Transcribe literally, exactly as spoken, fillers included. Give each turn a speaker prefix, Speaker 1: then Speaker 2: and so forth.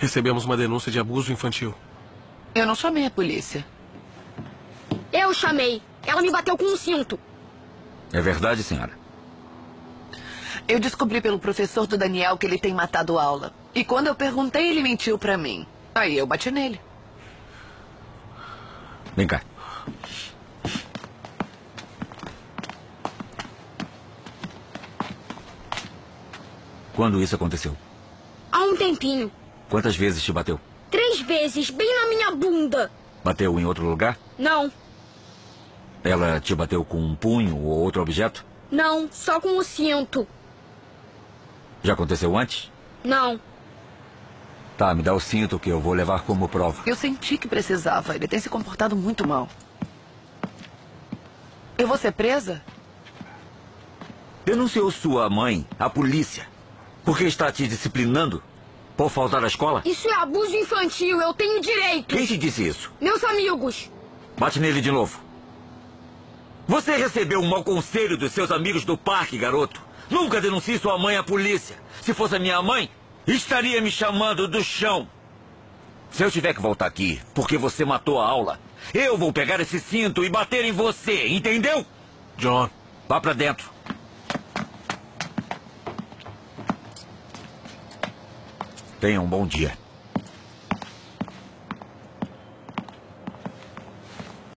Speaker 1: Recebemos uma denúncia de abuso infantil.
Speaker 2: Eu não chamei a polícia.
Speaker 3: Eu chamei. Ela me bateu com um cinto.
Speaker 4: É verdade, senhora?
Speaker 2: Eu descobri pelo professor do Daniel que ele tem matado aula. E quando eu perguntei, ele mentiu pra mim. Aí eu bati nele.
Speaker 4: Vem cá. Quando isso aconteceu?
Speaker 3: Há um tempinho.
Speaker 4: Quantas vezes te bateu?
Speaker 3: Três vezes, bem na minha bunda.
Speaker 4: Bateu em outro lugar?
Speaker 3: Não,
Speaker 4: Ela te bateu com um punho ou outro objeto?
Speaker 3: não, só com o cinto.
Speaker 4: Já aconteceu antes?
Speaker 3: Não.
Speaker 4: Tá, me dá o cinto que eu vou levar como prova.
Speaker 2: Eu senti que precisava. Ele tem se comportado muito mal. Eu vou ser presa?
Speaker 4: Denunciou sua mãe à polícia porque está te disciplinando por faltar à escola?
Speaker 3: Isso é abuso infantil, eu tenho direito.
Speaker 4: Quem te disse isso?
Speaker 3: Meus amigos.
Speaker 4: Bate nele de novo. Você recebeu um mau conselho dos seus amigos do parque, garoto. Nunca denuncie sua mãe à polícia. Se fosse a minha mãe, estaria me chamando do chão. Se eu tiver que voltar aqui porque você matou a aula, eu vou pegar esse cinto e bater em você, entendeu?
Speaker 1: John.
Speaker 4: Vá pra dentro. Tenha um bom dia.